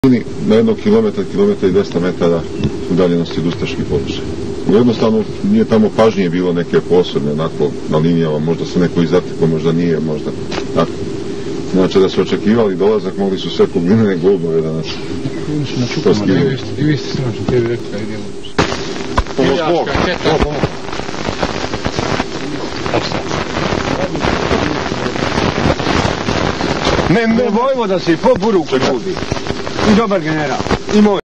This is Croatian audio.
Na 1 kilometar i 200 metara udaljenosti od ustaških područja. Jednostavno nije tamo pažnje bilo neke posebne onako na linijama, možda se neko izatekao, možda nije, možda tako. Znači da su očekivali dolazak, mogli su sve poglinene golubove da nas poskidaju. I vi ste strašno tebi rekli da idemo. Pomoć Bog! Ne, Vojvoda si po buruku ljudi. I dobar general. I moj.